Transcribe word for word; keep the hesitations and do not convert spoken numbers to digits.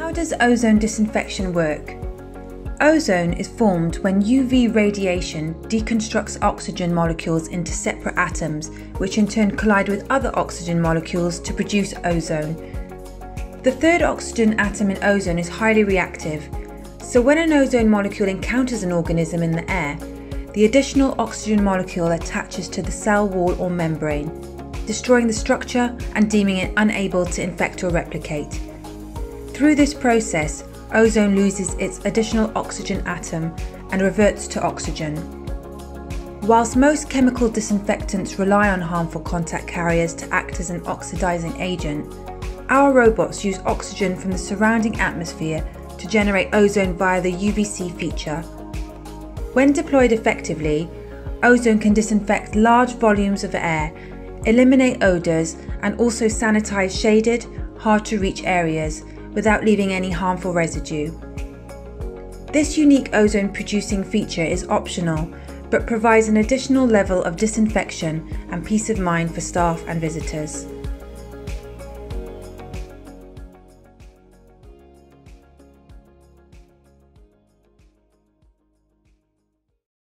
How does ozone disinfection work? Ozone is formed when U V radiation deconstructs oxygen molecules into separate atoms, which in turn collide with other oxygen molecules to produce ozone. The third oxygen atom in ozone is highly reactive, so when an ozone molecule encounters an organism in the air, the additional oxygen molecule attaches to the cell wall or membrane, destroying the structure and deeming it unable to infect or replicate. Through this process, ozone loses its additional oxygen atom and reverts to oxygen. Whilst most chemical disinfectants rely on harmful contact carriers to act as an oxidizing agent, our robots use oxygen from the surrounding atmosphere to generate ozone via the U V C feature. When deployed effectively, ozone can disinfect large volumes of air, eliminate odours, and also sanitize shaded, hard-to-reach areas without leaving any harmful residue. This unique ozone-producing feature is optional, but provides an additional level of disinfection and peace of mind for staff and visitors.